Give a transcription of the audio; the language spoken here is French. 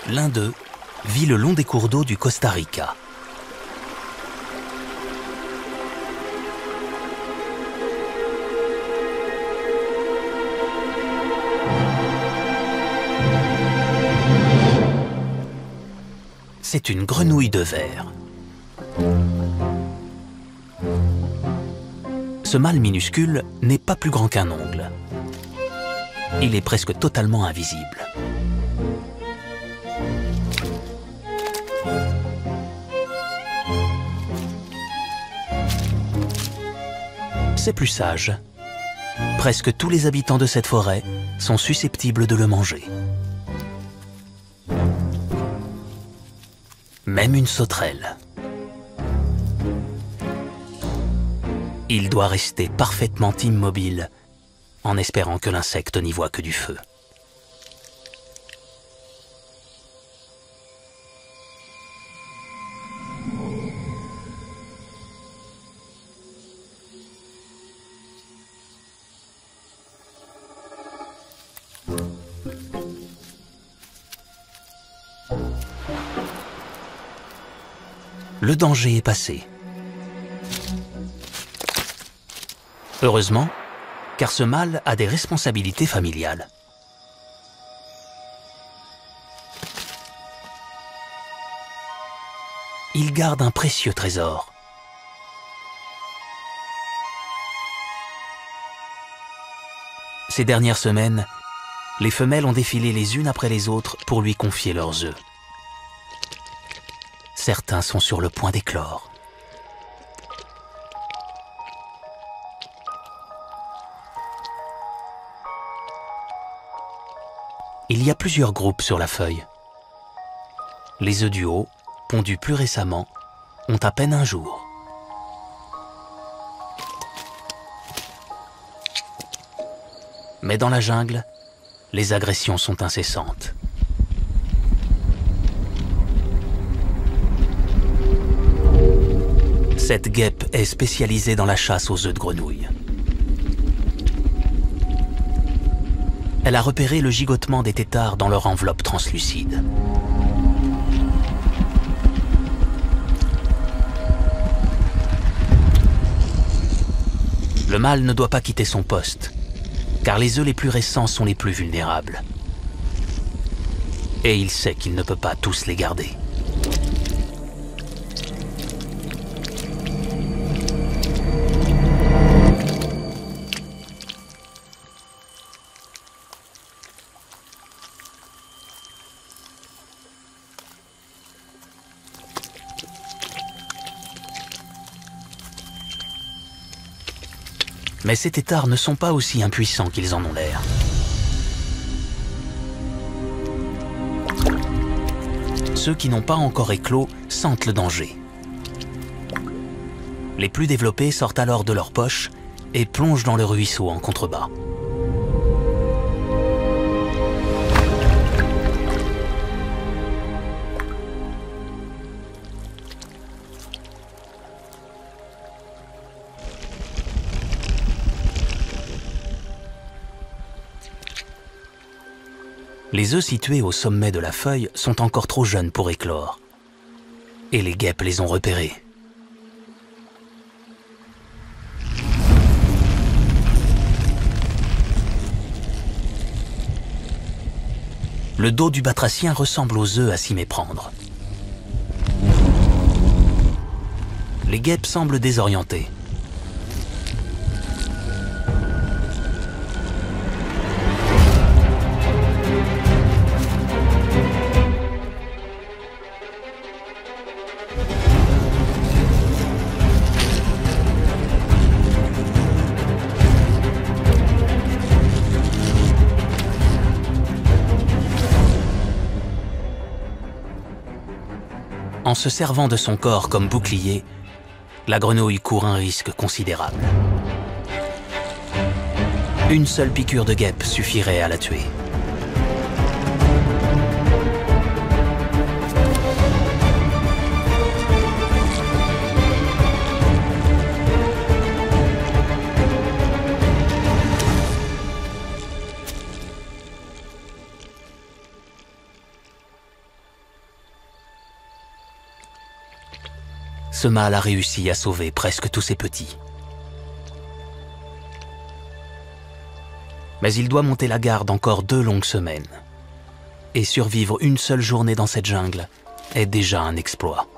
L'un d'eux vit le long des cours d'eau du Costa Rica. C'est une grenouille de verre. Ce mâle minuscule n'est pas plus grand qu'un ongle. Il est presque totalement invisible. C'est plus sage. Presque tous les habitants de cette forêt sont susceptibles de le manger. Même une sauterelle. Il doit rester parfaitement immobile en espérant que l'insecte n'y voit que du feu. Le danger est passé. Heureusement, car ce mâle a des responsabilités familiales. Il garde un précieux trésor. Ces dernières semaines, les femelles ont défilé les unes après les autres pour lui confier leurs œufs. Certains sont sur le point d'éclore. Il y a plusieurs groupes sur la feuille. Les œufs du haut, pondus plus récemment, ont à peine un jour. Mais dans la jungle, les agressions sont incessantes. Cette guêpe est spécialisée dans la chasse aux œufs de grenouille. Elle a repéré le gigotement des têtards dans leur enveloppe translucide. Le mâle ne doit pas quitter son poste, car les œufs les plus récents sont les plus vulnérables. Et il sait qu'il ne peut pas tous les garder. Mais ces têtards ne sont pas aussi impuissants qu'ils en ont l'air. Ceux qui n'ont pas encore éclos sentent le danger. Les plus développés sortent alors de leur poche et plongent dans le ruisseau en contrebas. Les œufs situés au sommet de la feuille sont encore trop jeunes pour éclore. Et les guêpes les ont repérés. Le dos du batracien ressemble aux œufs à s'y méprendre. Les guêpes semblent désorientées. En se servant de son corps comme bouclier, la grenouille court un risque considérable. Une seule piqûre de guêpe suffirait à la tuer. ce mâle a réussi à sauver presque tous ses petits. Mais il doit monter la garde encore 2 longues semaines. Et survivre une seule journée dans cette jungle est déjà un exploit.